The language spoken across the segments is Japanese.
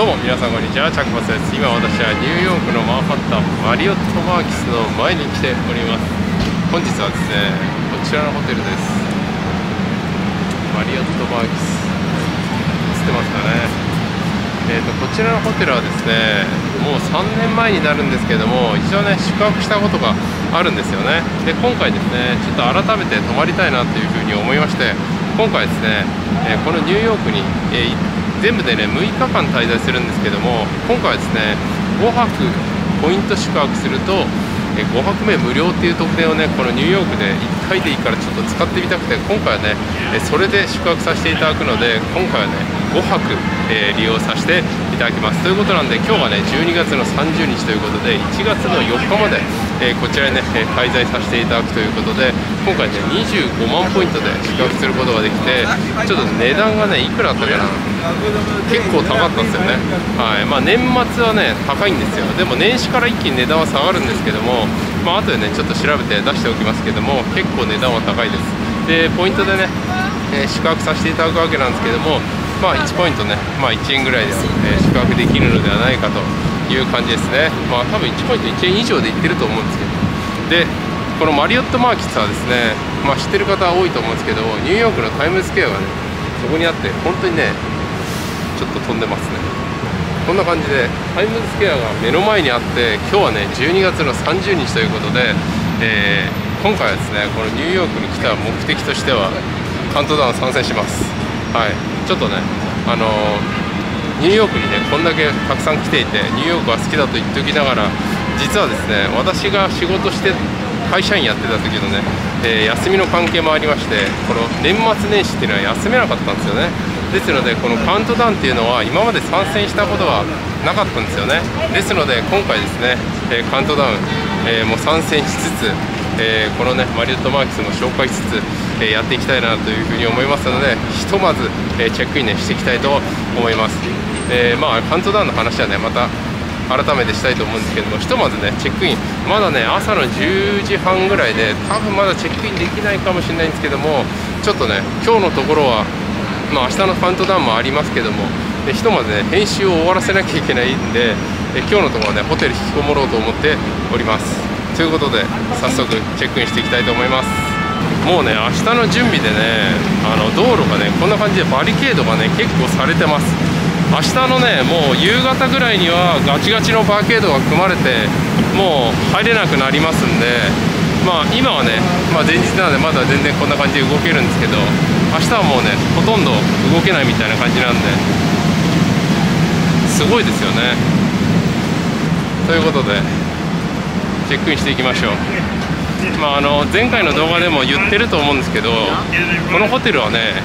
どうも皆さんこんにちは、チャックバスです。今私はニューヨークのマンハッタンマリオットマーキスの前に来ております。本日はですね、こちらのホテルです。マリオットマーキス映ってますかね。こちらのホテルはですね、もう3年前になるんですけども、一応ね宿泊したことがあるんですよね。で今回ですね、ちょっと改めて泊まりたいなというふうに思いまして、今回ですね、このニューヨークに、全部でね6日間滞在するんですけども、今回はですね5泊ポイント宿泊すると5泊目無料っていう特典をね、このニューヨークで1回でいいからちょっと使ってみたくて、今回はねそれで宿泊させていただくので、今回はね5泊、利用させていただきますということなんで、今日はね12月の30日ということで1月の4日まで、こちらにね滞在させていただくということで、今回ね25万ポイントで宿泊することができて、ちょっと値段がねいくらだったかな、結構高かったんですよね。はい、年末はね高いんですよ。でも年始から一気に値段は下がるんですけども、後でねちょっと調べて出しておきますけども、結構値段は高いです。でポイントでね、宿泊させていただくわけなんですけども、1ポイントね、1円ぐらいでは、宿泊できるのではないかという感じですね。多分1ポイント1円以上でいってると思うんですけど、でこのマリオットマーキッツはですね、知ってる方は多いと思うんですけど、ニューヨークのタイムズスクエアがねそこにあって、本当にねちょっと飛んでますね。こんな感じでタイムズスクエアが目の前にあって、今日はね12月の30日ということで、今回はですねこのニューヨークに来た目的としてはカウントダウン参戦します。はい、ちょっとねニューヨークにねこんだけたくさん来ていて、ニューヨークは好きだと言っておきながら、実はですね私が仕事して会社員やってた時のね、休みの関係もありまして、この年末年始っていうのは休めなかったんですよね。ですのでこのカウントダウンっていうのは今まで参戦したことはなかったんですよね。ですので今回ですね、カウントダウン、もう参戦しつつ、このねマリオットマーキスも紹介しつつ、やっていきたいなというふうに思いますので、ひとまず、チェックインねしていきたいと思います。カウントダウンの話はねまた改めてしたいと思うんですけども、ひとまずねチェックイン、まだね朝の10時半ぐらいで多分まだチェックインできないかもしれないんですけども、ちょっとね今日のところは明日のカウントダウンもありますけども、ひとまずね編集を終わらせなきゃいけないんで、今日のところはねホテル引きこもろうと思っております。ということで早速チェックインしていきたいと思います。もうね明日の準備でね、道路がねこんな感じでバリケードがね結構されてます。明日のねもう夕方ぐらいにはガチガチのバーケードが組まれて、もう入れなくなりますんで、今はね、前日なのでまだ全然こんな感じで動けるんですけど、明日はもうねほとんど動けないみたいな感じなんで、すごいですよね。ということでチェックインしていきましょう。前回の動画でも言ってると思うんですけど、このホテルはね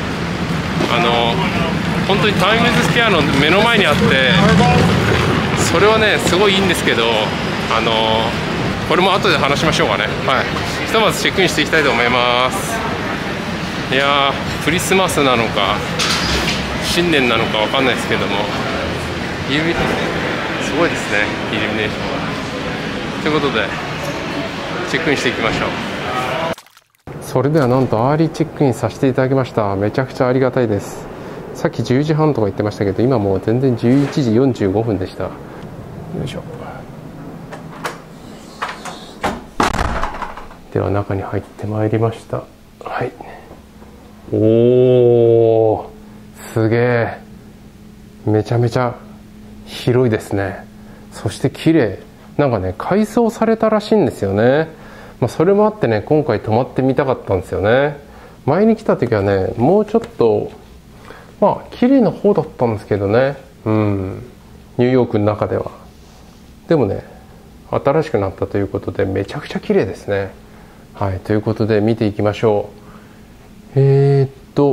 本当にタイムズスクエアの目の前にあって、それはねすごいいいんですけど、これも後で話しましょうかね。はい、ひとまずチェックインしていきたいと思います。いやー、クリスマスなのか新年なのかわかんないですけども、すごいですね、イルミネーションは。ということでチェックインしていきましょう。それではなんとアーリーチェックインさせていただきました。めちゃくちゃありがたいです。さっき10時半とか言ってましたけど、今もう全然11時45分でした。よいしょ。では中に入ってまいりました。はい。おー、すげえ。めちゃめちゃ広いですね。そして綺麗。なんかね改装されたらしいんですよね。それもあってね今回泊まってみたかったんですよね。前に来た時はねもうちょっと綺麗な方だったんですけどね、ニューヨークの中では。でもね新しくなったということでめちゃくちゃ綺麗ですね。はい、ということで見ていきましょう。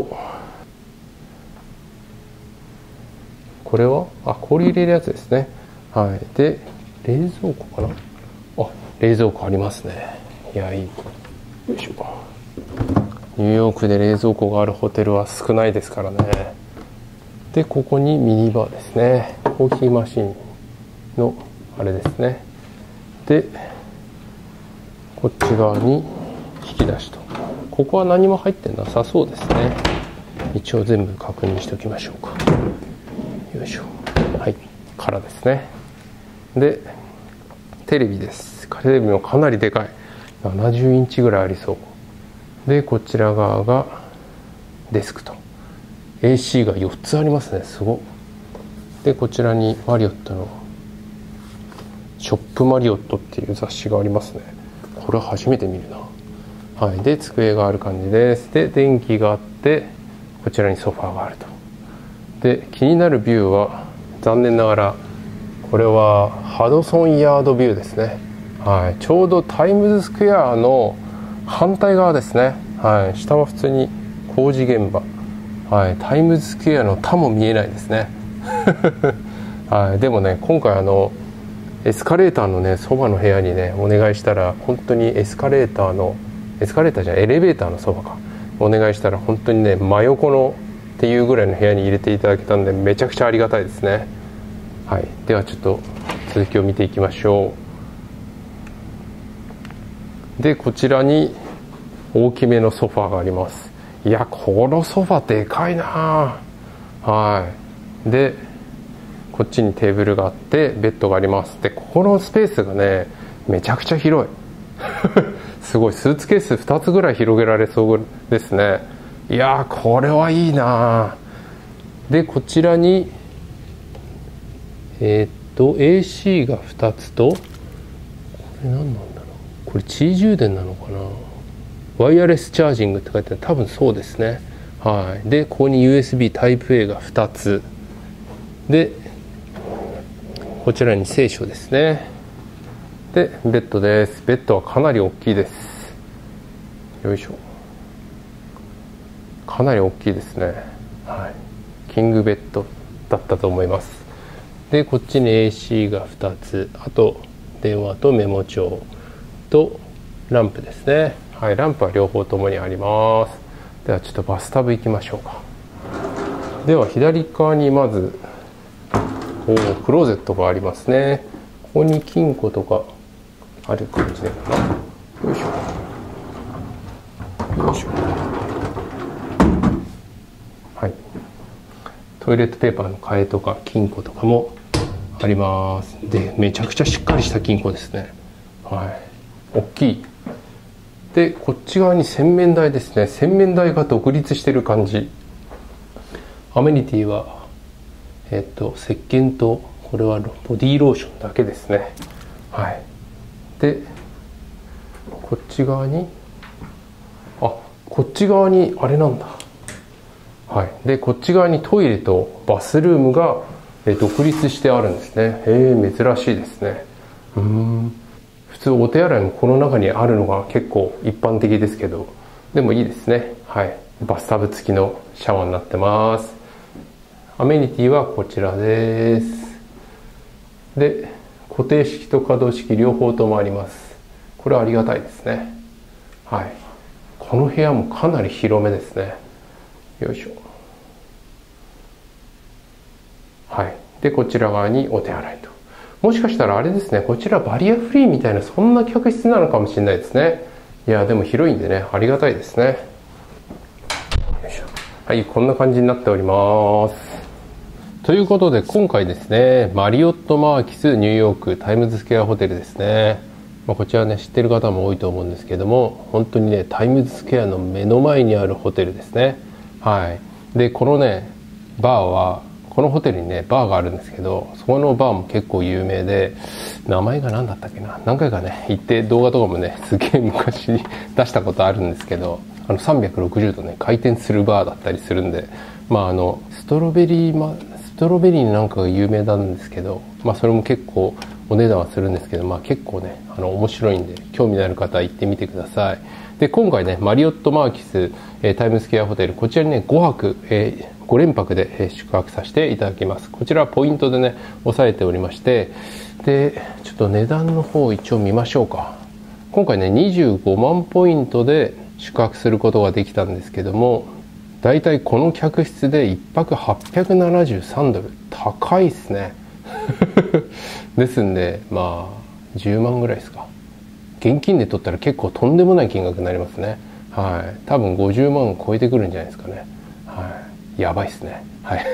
これは氷入れるやつですね。はい、で冷蔵庫かな。冷蔵庫ありますね。いや、いい。よいしょ。ニューヨークで冷蔵庫があるホテルは少ないですからね。でここにミニバーですね。コーヒーマシンのあれですね。でこっち側に引き出しと、ここは何も入ってなさそうですね。一応全部確認しておきましょうか。よいしょ。はい、 からですね。でテレビです。テレビもかなりでかい、70インチぐらいありそうで、こちら側がデスクと AC が4つありますね。すごっ。でこちらにマリオットのショップマリオットっていう雑誌がありますね。これは初めて見るな。はい、で机がある感じです。で電気があって、こちらにソファーがあると。で気になるビューは残念ながらこれはハドソンヤードビューですね。はい、ちょうどタイムズスクエアの反対側ですね。はい、下は普通に工事現場、はい、タイムズスクエアの他も見えないですね。はい、でもね今回エスカレーターのねそばの部屋にねお願いしたら、本当にエレベーターのそばかお願いしたら、本当にね真横のっていうぐらいの部屋に入れていただけたんで、めちゃくちゃありがたいですね。はい、ではちょっと続きを見ていきましょう。でこちらに大きめのソファーがあります。いやこのソファでかいな。はい、でこっちにテーブルがあってベッドがあります。でここのスペースがねめちゃくちゃ広い。すごい、スーツケース2つぐらい広げられそうですね。いやこれはいいな。でこちらにAC が2つと、これ何なんだろう、これ地位充電なのかな、ワイヤレスチャージングって書いてある、多分そうですね。はい、でここに USB タイプ A が2つで、こちらに聖書ですね。でベッドです。ベッドはかなり大きいです。よいしょ、かなり大きいですね。はい、キングベッドだったと思います。でこっちに AC が2つ、あと電話とメモ帳とランプですね。はい、ランプは両方ともにあります。ではちょっとバスタブ行きましょうか。では左側にまずクローゼットがありますね。ここに金庫とかある感じでかな。よいしょよいしょ。はい、トイレットペーパーの替えとか金庫とかもあります。でめちゃくちゃしっかりした金庫ですね。はい、大きい。でこっち側に洗面台ですね。洗面台が独立してる感じ。アメニティは石鹸と、これはボディーローションだけですね。はい、でこっち側にあれなんだ。はい、でこっち側にトイレとバスルームが独立してあるんですね。珍しいですね。普通お手洗いもこの中にあるのが結構一般的ですけど、でもいいですね。はい、バスタブ付きのシャワーになってます。アメニティはこちらです。で固定式と可動式両方ともあります。これはありがたいですね。はい、この部屋もかなり広めですね。よいしょ。はい、でこちら側にお手洗いと。もしかしたらあれですね、こちらバリアフリーみたいな、そんな客室なのかもしれないですね。いやでも広いんでね、ありがたいですね。よいしょ。はい、こんな感じになっております。ということで今回ですね、マリオットマーキスニューヨークタイムズスクエアホテルですね。こちらね知ってる方も多いと思うんですけども、本当にねタイムズスクエアの目の前にあるホテルですね。はい、でこのねバーは、このホテルにねバーがあるんですけど、そこのバーも結構有名で、名前が何だったっけな、何回かね行って動画とかもねすげえ昔に出したことあるんですけど、360度ね回転するバーだったりするんで、ストロベリーなんかが有名なんですけど、それも結構お値段はするんですけど、結構ね面白いんで、興味のある方は行ってみてください。で今回ねマリオットマーキスタイムズスクエアホテル、こちらにね5泊5連泊で宿泊させていただきます。こちらはポイントでね押さえておりまして、でちょっと値段の方一応見ましょうか。今回ね25万ポイントで宿泊することができたんですけども、だいたいこの客室で1泊873ドル、高いですね。ですんで10万ぐらいですか。現金で取ったら結構とんでもない金額になりますね。はい、多分50万超えてくるんじゃないですかね。はい、やばいですね。はい、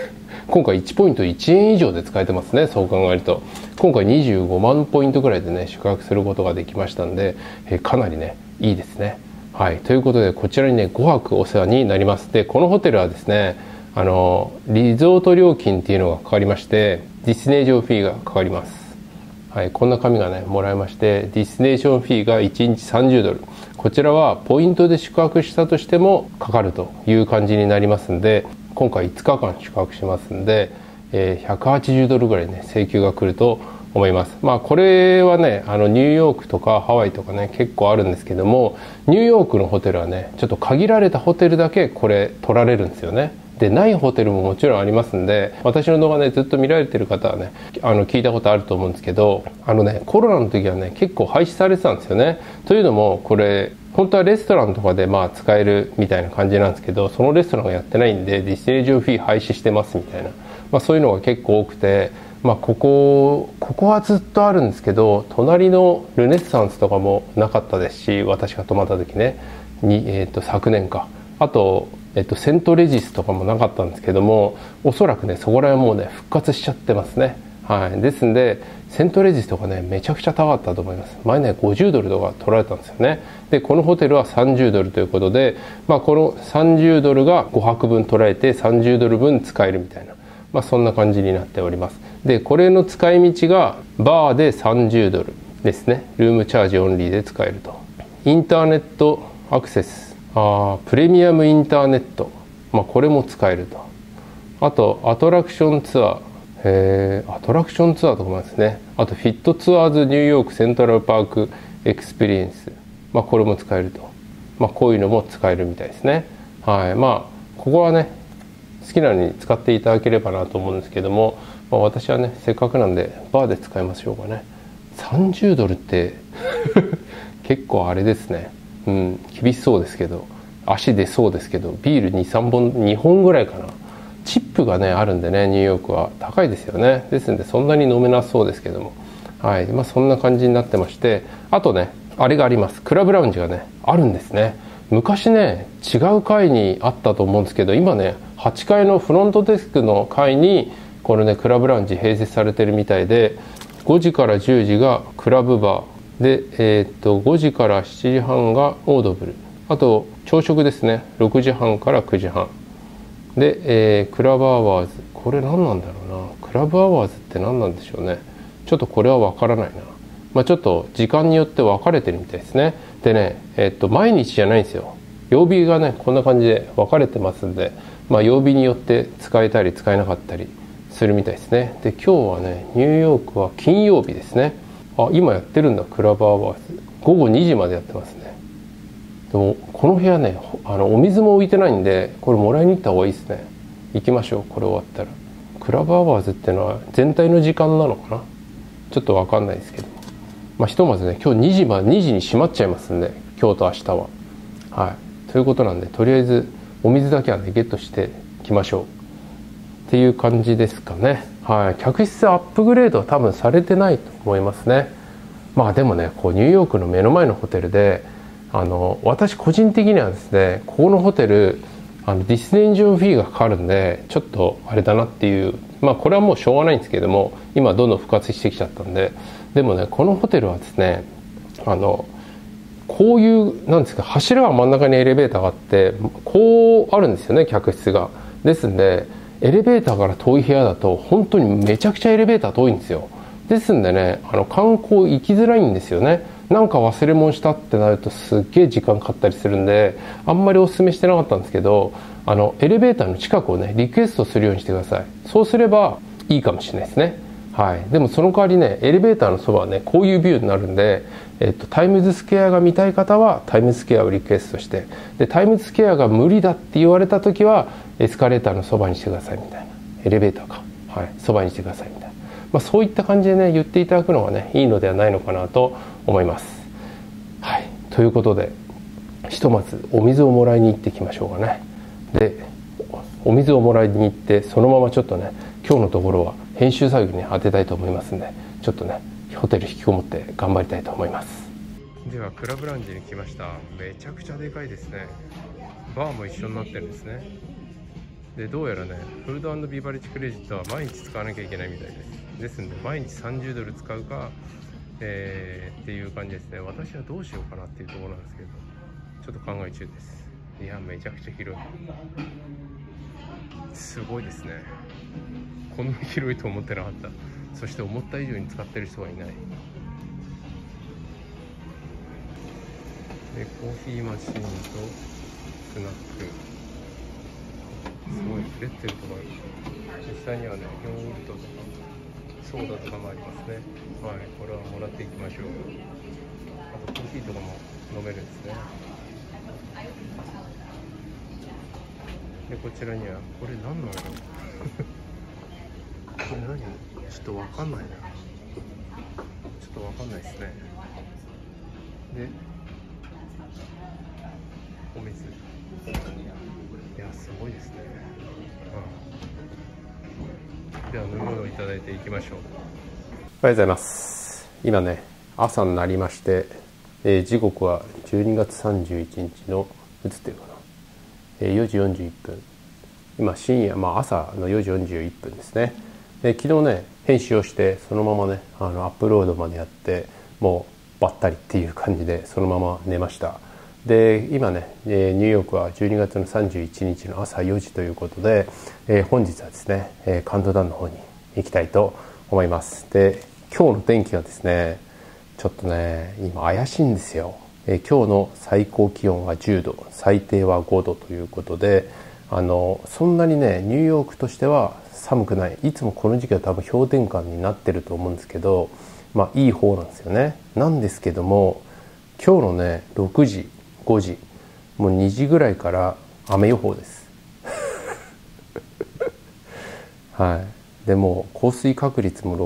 今回1ポイント1円以上で使えてますね。そう考えると今回25万ポイントぐらいでね宿泊することができましたんで、かなりねいいですね。はい、ということでこちらにね5泊お世話になります。でこのホテルはですねリゾート料金っていうのがかかりまして、ディスティネーションフィーがかかります。はい、こんな紙がねもらえまして、ディスティネーションフィーが1日30ドル、こちらはポイントで宿泊したとしてもかかるという感じになりますんで、今回5日間宿泊しますんで、180ドルぐらいね請求が来ると思います。まあこれはねニューヨークとかハワイとかね結構あるんですけども、ニューヨークのホテルはねちょっと限られたホテルだけこれ取られるんですよね。でないホテルももちろんありますんで、私の動画ねずっと見られてる方はね聞いたことあると思うんですけど、コロナの時はね結構廃止されてたんですよね。というのもこれ本当はレストランとかでまあ使えるみたいな感じなんですけど、そのレストランがやってないんでディスティネーションフィー廃止してますみたいな、まあ、そういうのが結構多くて、まあ、ここはずっとあるんですけど、隣のルネッサンスとかもなかったですし、私が泊まった時ね昨年か、あとセントレジスとかもなかったんですけども、おそらくねそこら辺もうね復活しちゃってますね。はい、ですんでセントレジスとかねめちゃくちゃ高かったと思います。前ね50ドルとか取られたんですよね。でこのホテルは30ドルということで、まあ、この30ドルが5泊分取られて30ドル分使えるみたいな、まあ、そんな感じになっております。でこれの使い道がバーで30ドルですね。ルームチャージオンリーで使えると。インターネットアクセス、プレミアムインターネット、まあ、これも使えると。あとアトラクションツアー、アトラクションツアーとかもですね。あとフィットツアーズニューヨークセントラルパークエクスペリエンス、まあ、これも使えると。まあ、こういうのも使えるみたいですね。はい、まあここはね好きなのに使っていただければなと思うんですけども、まあ、私はねせっかくなんでバーで使いましょうかね。30ドルって結構あれですね。うん、厳しそうですけど、足出そうですけど、ビール2、3本2本ぐらいかな。チップがねあるんでね、ニューヨークは高いですよね。ですんでそんなに飲めなそうですけども、はい、まあ、そんな感じになってまして、あとねあれがあります。クラブラウンジがねあるんですね。昔ね違う階にあったと思うんですけど、今ね8階のフロントデスクの階にこれねクラブラウンジ併設されてるみたいで、5時から10時がクラブバーで、5時から7時半がオードブル、あと朝食ですね6時半から9時半で、クラブアワーズ、これ何なんだろうな。クラブアワーズって何なんでしょうね。ちょっとこれは分からないな。まあ、ちょっと時間によって分かれてるみたいですね。でね、毎日じゃないんですよ。曜日がねこんな感じで分かれてますんで、まあ、曜日によって使えたり使えなかったりするみたいですね。で今日はねニューヨークは金曜日ですね。あ、今やってるんだ。クラブアワーズ午後2時までやってますね。でもこの部屋ねお水も置いてないんで、これもらいに行った方がいいですね。行きましょう。これ終わったら。クラブアワーズっていうのは全体の時間なのかな、ちょっと分かんないですけど、まあ、ひとまずね今日2時に閉まっちゃいますんで、今日と明日は。はい、ということなんでとりあえずお水だけはねゲットしてきましょうっていう感じですかね。はい、客室アップグレードは多分されてないと思いますね。まあでもねこうニューヨークの目の前のホテルで私個人的にはですね、ここのホテルディスティネーションフィーがかかるんでちょっとあれだなっていう、まあこれはもうしょうがないんですけども、今どんどん復活してきちゃったんで。でもねこのホテルはですねこういうなんですか、柱が真ん中にエレベーターがあってこうあるんですよね、客室が。ですんでエレベーターから遠い部屋だと本当にめちゃくちゃエレベーター遠いんですよ。ですんでね観光行きづらいんですよね。なんか忘れ物したってなるとすっげえ時間かかったりするんで、あんまりお勧めしてなかったんですけど、エレベーターの近くをねリクエストするようにしてください。そうすればいいかもしれないですね。はい、でもその代わりねエレベーターのそばはねこういうビューになるんで、タイムズスクエアが見たい方はタイムズスクエアをリクエストして、でタイムズスクエアが無理だって言われた時はエスカレーターのそばにしてくださいみたいな、エレベーターか、はい、そばにしてくださいみたいな、まあ、そういった感じでね言っていただくのがねいいのではないのかなと思います。はい、ということでひとまずお水をもらいに行ってきましょうかね。でお水をもらいに行ってそのままちょっとね今日のところは編集作業に当てたいと思いますんで、ちょっとねホテル引きこもって頑張りたいと思います。ではクラブラウンジに来ました。めちゃくちゃでかいですね。バーも一緒になってるんですね。 でどうやらね、フード&ビバレッジクレジットは毎日使わなきゃいけないみたいです。ですんで毎日30ドル使うか、っていう感じですね。私はどうしようかなっていうところなんですけど、ちょっと考え中です。いや、めちゃくちゃ広い。すごいですね。こんな広いと思ってなかった。そして思った以上に使ってる人がいない。でコーヒーマシーンとスナック、すごいプレッツェルとか、実際にはねヨーグルトとかソーダとかもありますね。はい、これはもらっていきましょう。あとコーヒーとかも飲めるんですね。でこちらにはこれ何の色これ何、ちょっとわかんないな。ちょっとわかんないですね。でお水、いやすごいですね。では飲み物をいただいていきましょう。おはようございます。今ね朝になりまして、時刻は12月31日の映ってるかな、4時41分。今深夜、朝の4時41分ですね。昨日ね編集をしてそのままねアップロードまでやって、もうばったりっていう感じでそのまま寝ました。で今ねニューヨークは12月の31日の朝4時ということで、本日はですねカウントダウンの方に行きたいと思います。で今日の天気がですねちょっとね今怪しいんですよ。今日の最高気温は10度、最低は5度ということで、そんなにねニューヨークとしては寒くない。いつもこの時期は多分氷点下になってると思うんですけど、いい方なんですよね。なんですけども今日のね6時5時もう2時ぐらいから雨予報ですはい。でも降水確率も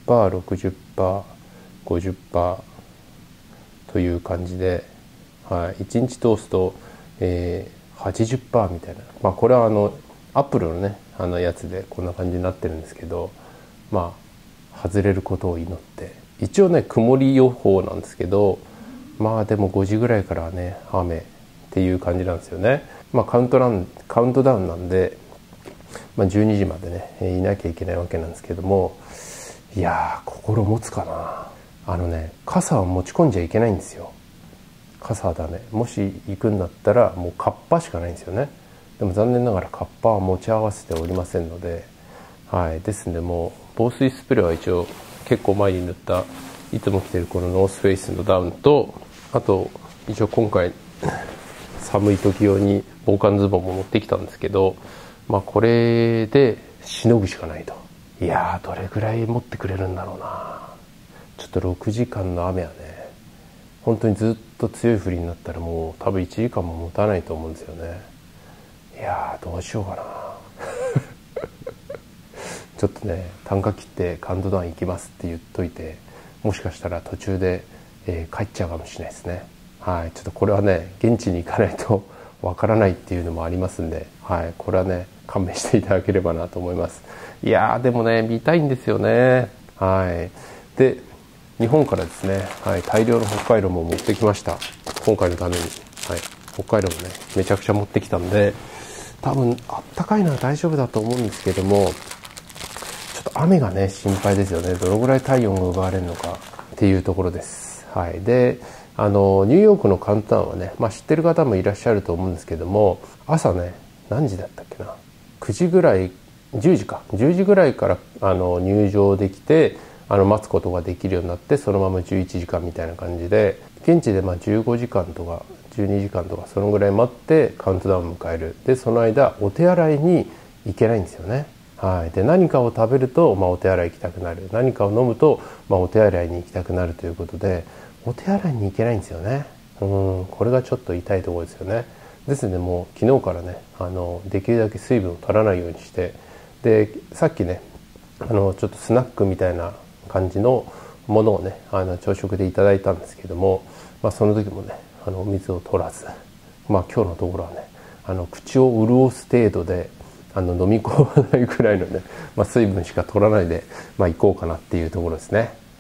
60%、60%、50% という感じで、はい、1日通すと、80% みたいな、これはアップルのねやつでこんな感じになってるんですけど、外れることを祈って、一応ね曇り予報なんですけど、でも5時ぐらいからはね雨っていう感じなんですよね。カウントダウンなんで、12時までねいなきゃいけないわけなんですけども、いやー心持つかな。傘は持ち込んじゃいけないんですよ。傘はダメ。もし行くんだったらもうカッパしかないんですよね。でも残念ながらカッパは持ち合わせておりませんので、はい、ですんでもう防水スプレーは一応結構前に塗ったいつも着てるこのノースフェイスのダウンと、あと一応今回寒い時用に防寒ズボンも持ってきたんですけど、これでしのぐしかないと。いやーどれぐらい持ってくれるんだろうな。ちょっと6時間の雨はね本当にずっと強い降りになったらもう多分1時間も持たないと思うんですよね。いやーどうしようかなちょっとね単価切ってカウントダウン行きますって言っといて、もしかしたら途中で、帰っちゃうかもしれないですね。はい、ちょっとこれはね現地に行かないとわからないっていうのもありますんで、はい、これはね勘弁していただければなと思います。いやーでもね見たいんですよね。はい。で日本からですね、はい、大量の北海道も持ってきました。今回のために、はい、北海道もねめちゃくちゃ持ってきたんで、多分あったかいのは大丈夫だと思うんですけども、ちょっと雨がね心配ですよね。どのぐらい体温が奪われるのかっていうところです。はい。でニューヨークのカウントダウンはね、知ってる方もいらっしゃると思うんですけども、朝ね何時だったっけな、9時ぐらい、10時ぐらいから入場できて待つことができるようになって、そのまま11時間みたいな感じで、現地で15時間とか12時間とかそのぐらい待ってカウントダウンを迎える。でその間お手洗いに行けないんですよね。はい。で何かを食べると、お手洗い行きたくなる、何かを飲むと、お手洗いに行きたくなるということで、お手洗いに行けないんですよね。これがちょっと痛いところですよね。ですのでもう昨日からねできるだけ水分を取らないようにして、でさっきねちょっとスナックみたいな感じのものをね朝食でいただいたんですけども、その時もねお水を取らず、今日のところはね口を潤す程度で飲み込まないくらいのね、水分しか取らないで、行こうかなっていうところですね。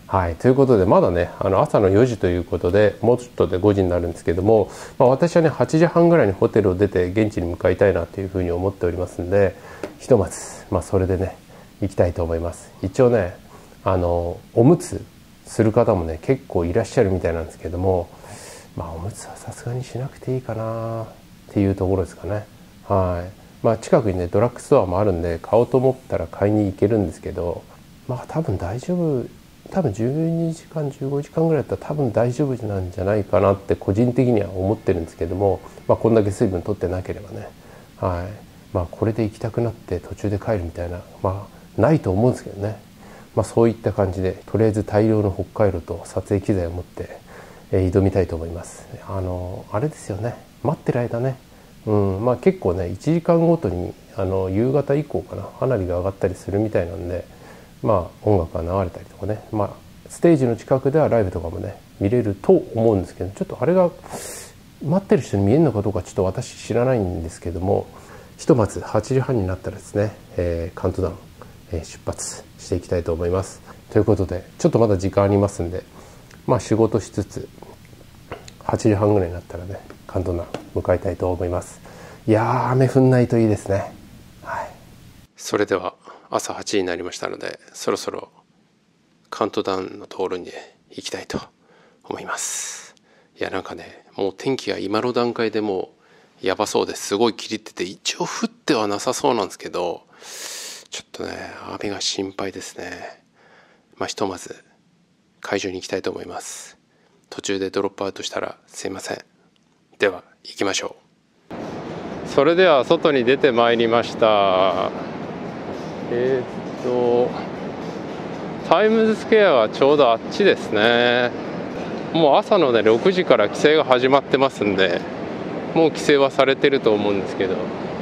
はい、ということでまだね朝の4時ということでもうちょっとで5時になるんですけども、私はね8時半ぐらいにホテルを出て現地に向かいたいなというふうに思っておりますんで、ひとまず、それでね行きたいと思います。一応ねおむつする方もね結構いらっしゃるみたいなんですけども、おむつはさすがにしなくていいかなっていうところですかね。はい、近くにねドラッグストアもあるんで買おうと思ったら買いに行けるんですけど、多分大丈夫、多分12時間15時間ぐらいだったら多分大丈夫なんじゃないかなって個人的には思ってるんですけども、こんだけ水分取ってなければね、はい、これで行きたくなって途中で帰るみたいなないと思うんですけどね、そういった感じでとりあえず大量の北海道と撮影機材を持って、挑みたいと思います。あれですよね、待ってる間ね、結構ね1時間ごとに夕方以降かな花火が上がったりするみたいなんで、音楽が流れたりとかね、ステージの近くではライブとかもね見れると思うんですけど、ちょっとあれが待ってる人に見えるのかどうかちょっと私知らないんですけども、ひとまず8時半になったらですね、カウントダウン、出発していきたいと思います。ということでちょっとまだ時間ありますんで、仕事しつつ8時半ぐらいになったらねカウントダウン向かいたいと思います。いやー雨降んないといいですね。はい、それでは朝8時になりましたので、そろそろカウントダウンのところに行きたいと思います。いやもう天気が今の段階でもうやばそうです。すごい霧ってて、一応降ってはなさそうなんですけど、ちょっとね雨が心配ですね。ひとまず会場に行きたいと思います。途中でドロップアウトしたらすいません。では行きましょう。それでは外に出てまいりました。タイムズスクエアはちょうどあっちですね。もう朝のね6時から規制が始まってますんで、もう規制はされてると思うんですけど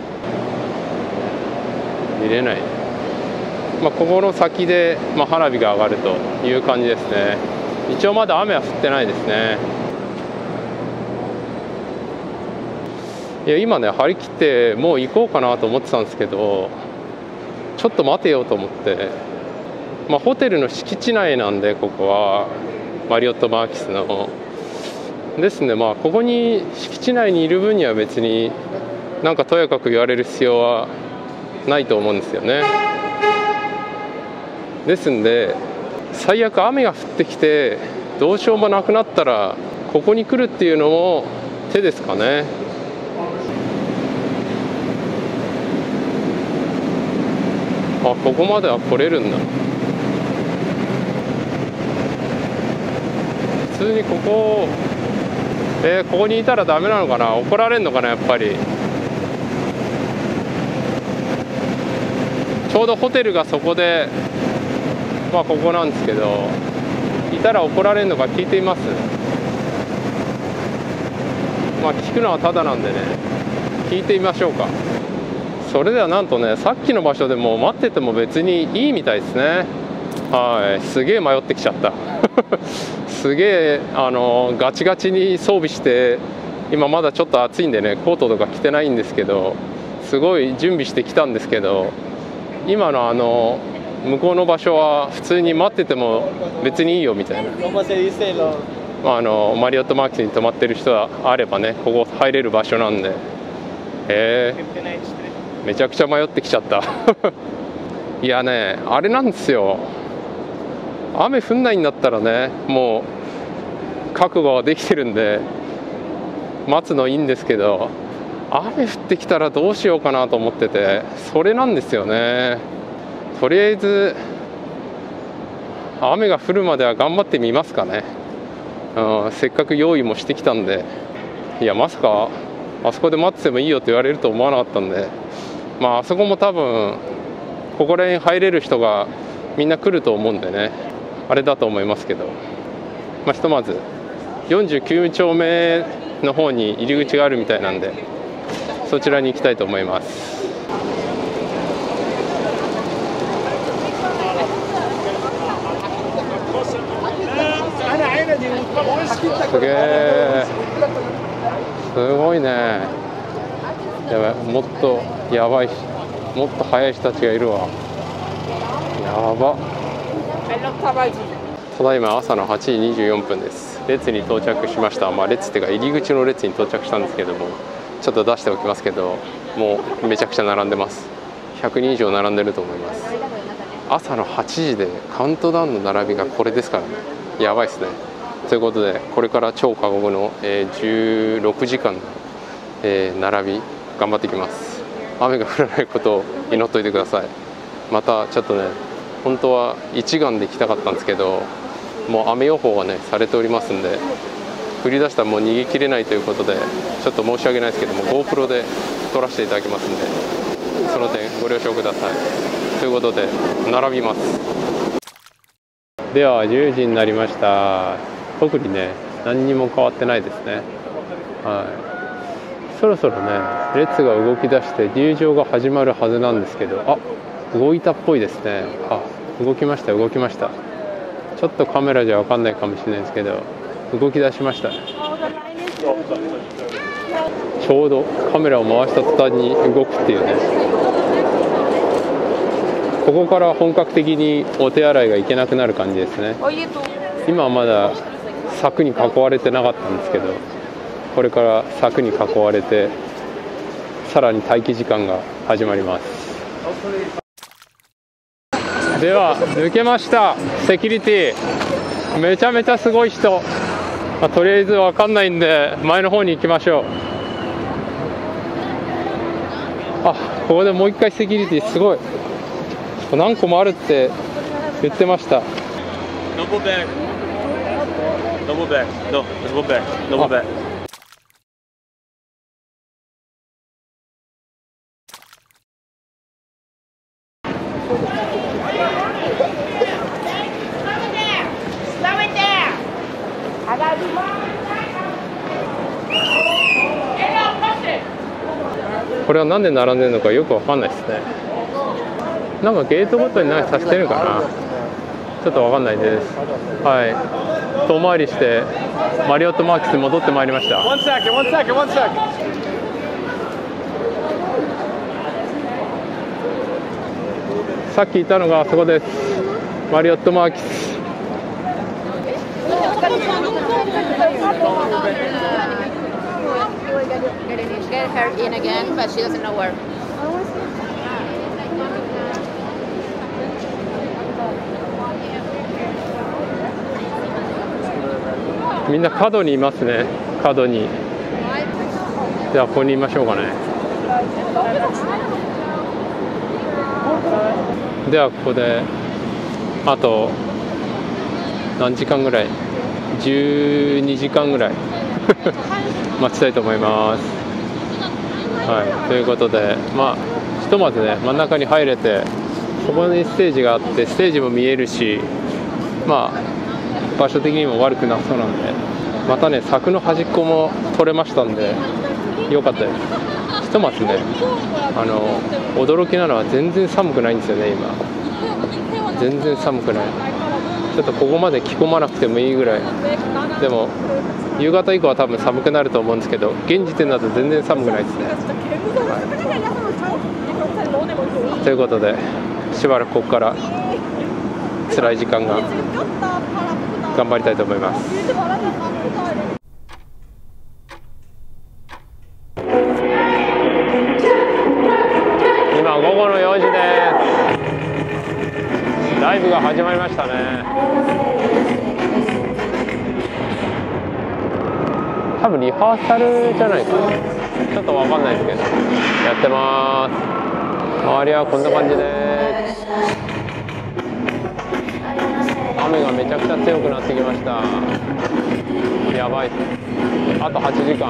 見れない、ここの先で、花火が上がるという感じですね。一応まだ雨は降ってないですね。いや今ね張り切ってもう行こうかなと思ってたんですけど、ちょっと待てよと思って、ホテルの敷地内なんで、ここはマリオットマーキスのですね、ここに敷地内にいる分には別にとやかく言われる必要はないと思うんですよね。ですんで最悪雨が降ってきてどうしようもなくなったらここに来るっていうのも手ですかね。ここまでは来れるんだ。普通にここにいたらダメなのかな、怒られるのかな。やっぱりちょうどホテルがそこでここなんですけど、いたら怒られるのか聞いてみます。聞くのはただなんでね、聞いてみましょうか。それではなんとね、さっきの場所でも待ってても別にいいみたいですね。はい、すげえ迷ってきちゃったすげえガチガチに装備して、今まだちょっと暑いんでねコートとか着てないんですけど、すごい準備してきたんですけど、今の向こうの場所は普通に待ってても別にいいよみたいな、マリオットマーキスに泊まってる人はあればね、ここ入れる場所なんで、めちゃくちゃ迷ってきちゃったいやね、あれなんですよ、雨降んないんだったらねもう覚悟はできてるんで待つのいいんですけど、雨降ってきたらどうしようかなと思ってて、それなんですよね。とりあえず雨が降るまでは頑張ってみますかね。せっかく用意もしてきたんで。いやまさかあそこで待っててもいいよって言われると思わなかったんで、あそこも多分ここら辺入れる人がみんな来ると思うんでね、あれだと思いますけど、ひとまず49丁目の方に入り口があるみたいなんで、そちらに行きたいと思います。すげえ、すごいね。やばい、もっとやばい、もっと速い人たちがいるわ。やば。 ただいま朝の8時24分です。列に到着しました。列っていうか入り口の列に到着したんですけども、ちょっと出しておきますけど、もうめちゃくちゃ並んでます。100人以上並んでると思います。朝の8時でカウントダウンの並びがこれですからね、やばいですね。ということで、これから超過酷の、16時間の、並び頑張っていきます。雨が降らないことを祈っといてください。またちょっとね、本当は一眼で来たかったんですけど、もう雨予報がねされておりますんで、降り出したらもう逃げきれないということで、ちょっと申し訳ないですけども GoPro で撮らせていただきますんで、その点ご了承ください。ということで並びます。では10時になりました。特にね何にも変わってないですね。そろそろね列が動き出して入場が始まるはずなんですけど、動いたっぽいですね。動きました動きました。ちょっとカメラじゃ分かんないかもしれないですけど、動き出しましたね。ちょうどカメラを回した途端に動くっていうね。ここから本格的にお手洗いが行けなくなる感じですね。今はまだ柵に囲われてなかったんですけど、これから柵に囲われてさらに待機時間が始まります。では抜けました。セキュリティめちゃめちゃすごい人、とりあえず分かんないんで前の方に行きましょう。ここでもう一回セキュリティすごい何個もあるって言ってました。これはなんで並んでるのかよくわかんないですね。なんかゲートごとに何かさせてるのかな、ちょっとわかんないです。遠回りしてマリオットマーキスに戻ってまいりました。さっきいたのがあそこです。マリオットマーキス。みんな角にいますね。角に。じゃあここにいましょうかね。ではここであと何時間ぐらい、12時間ぐらい待ちたいと思います。ということで、ひとまずね真ん中に入れて、そこにステージがあって、ステージも見えるし、場所的にも悪くなさそうなんで、またね柵の端っこも取れましたんで良かったです。ひとまずね驚きなのは全然寒くないんですよね。今全然寒くない。ちょっとここまで着込まなくてもいいぐらい。でも夕方以降は多分寒くなると思うんですけど、現時点だと全然寒くないですね。ということでしばらくここから辛い時間が頑張りたいと思います。今午後の4時です。ライブが始まりましたね。多分リハーサルじゃないかな、ちょっと分かんないですけどやってます。周りはこんな感じです。雨がめちゃくちゃ強くなってきました。やばいっす。あと8時間。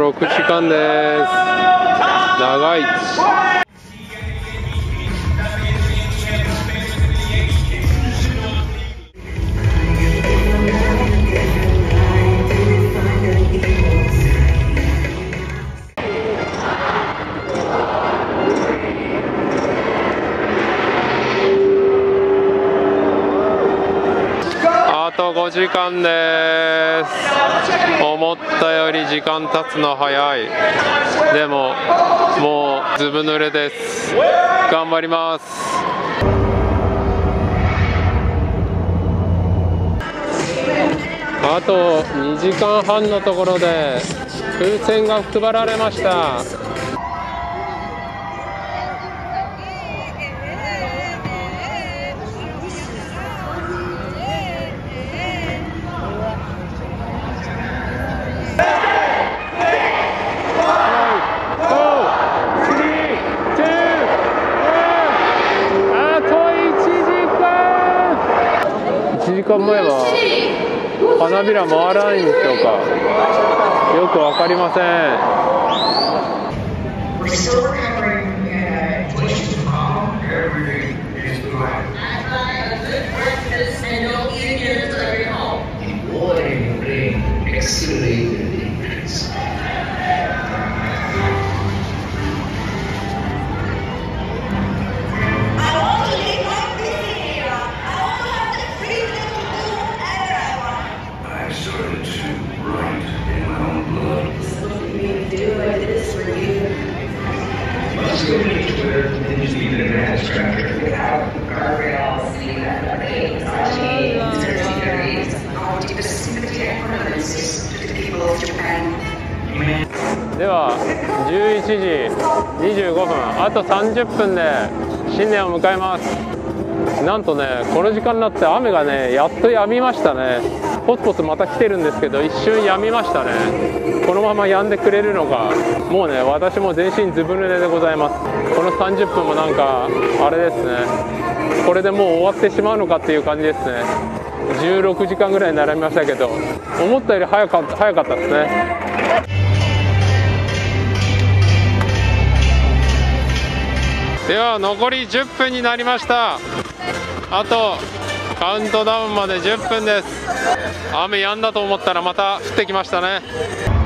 6時間です。長い。あと5時間です。思ったより時間経つの早い。でももうずぶ濡れです。頑張ります。あと2時間半のところで風船が配られました。1時間前は花びら回らないんでしょうか。よくわかりません。では11時25分、あと30分で新年を迎えます。なんとね、この時間になって雨がねやっと止みましたね。ポツポツまた来てるんですけど、一瞬止みましたね。このまま止んでくれるのか。もうね、私も全身ずぶ濡れでございます。この30分もなんかあれですね、これでもう終わってしまうのかっていう感じですね。16時間ぐらい並びましたけど、思ったより早かったですね。では残り10分になりました。あとカウントダウンまで10分です。雨止んだと思ったらまた降ってきましたね。